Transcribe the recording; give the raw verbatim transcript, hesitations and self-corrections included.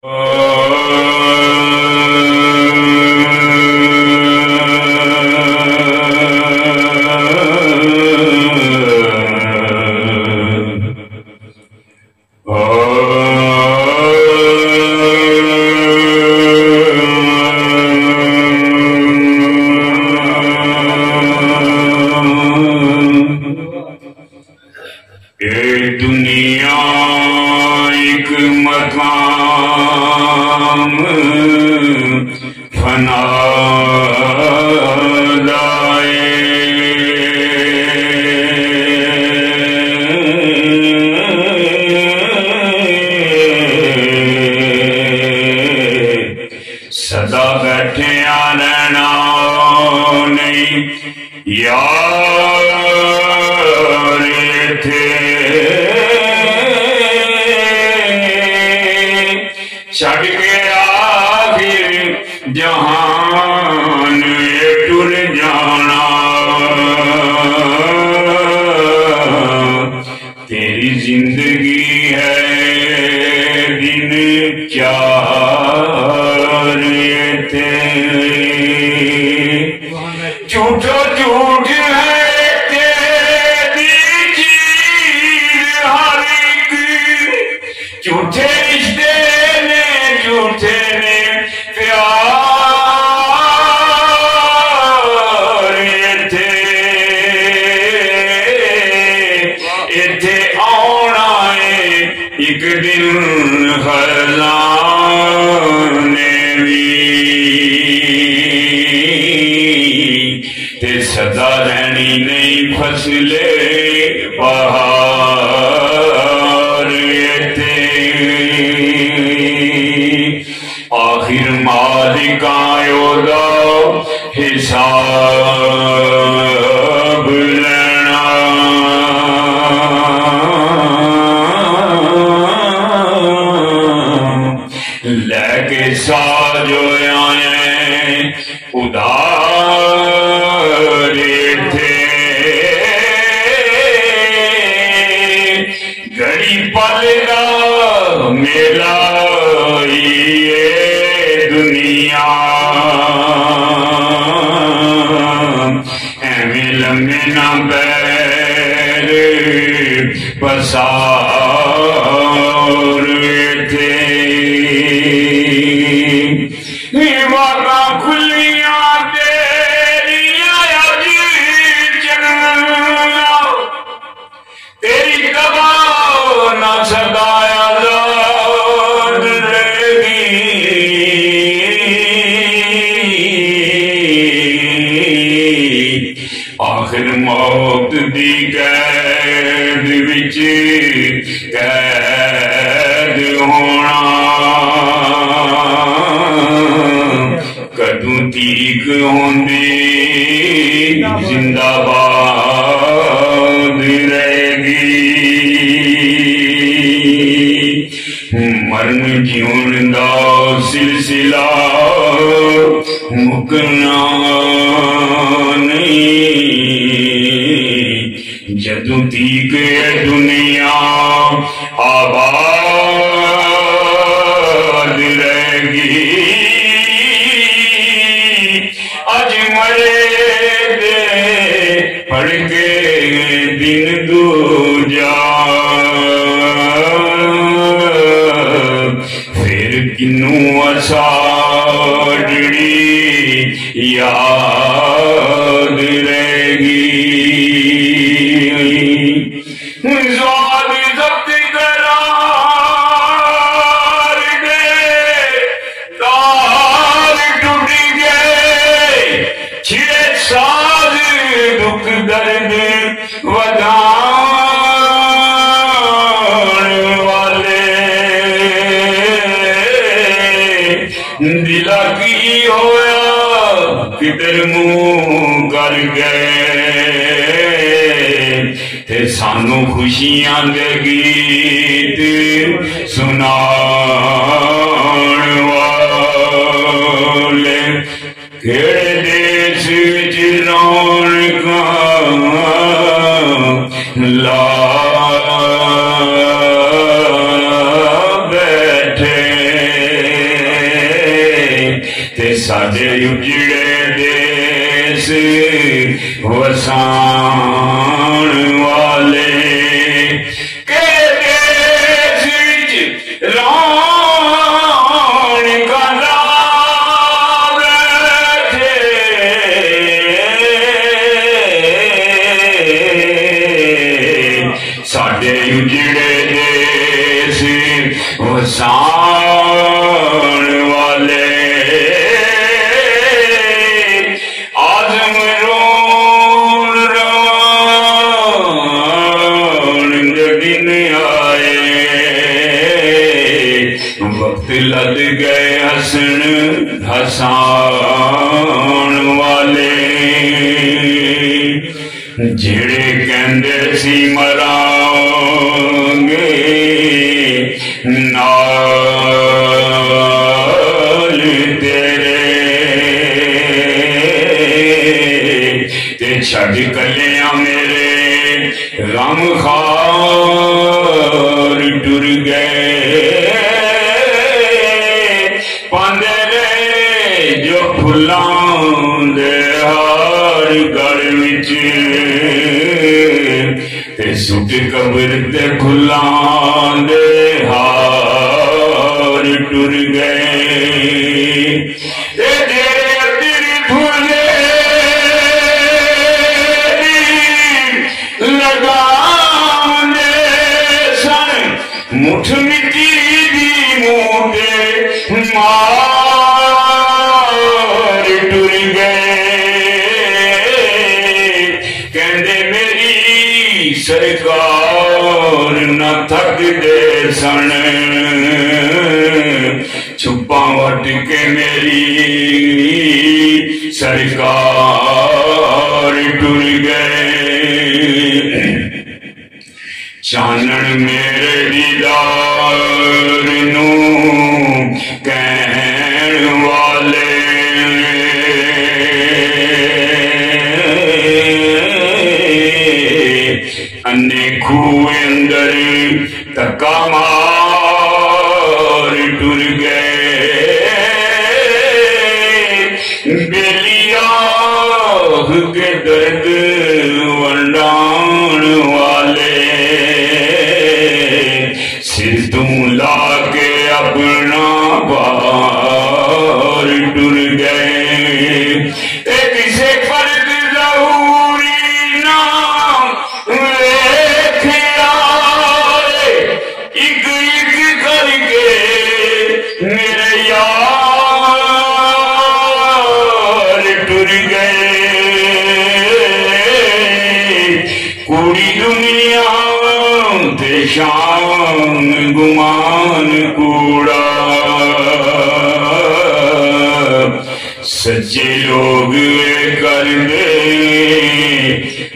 سانو خوشیاں دے گیت سنان والے کیڑے دیس وچ رونقاں لا بیٹھے سادے اجڑے دیس وسان والے کہ دیس وچ ران کا نام تھے سادے اجڑے دیس وسان والے لد گئے حسن حسان والے جڑے کہندے سی مران گے نال تیرے تے چھڑ کلیاں میرے غم خار ٹر گئے جو پھلان دے ہار گڑ وچ تے سٹ قبر تے پھلان دے ہار ٹر گئے تے جڑے تیری پھلے لگان دے سن مٹھ مٹی دی منہ تے مار ٹر گئے کہندے میری سرکار نہ تھک دے سن چھپاں وٹ کے میری سرکار ٹر گئے چانن میرے دیدار نو کہن والے انے کھوہ اندر تکا مار ٹر گئے بیلیا کے درد ونڈان والے سر تم لا کے اپنا بار ٹر گئے تے کسے فرد ضروری نام ویکھیا ایک ایک کر کے میرے یار ٹر گئے کوڑی دنیا تے شان گمان کوڑا سچے لوگ کر دے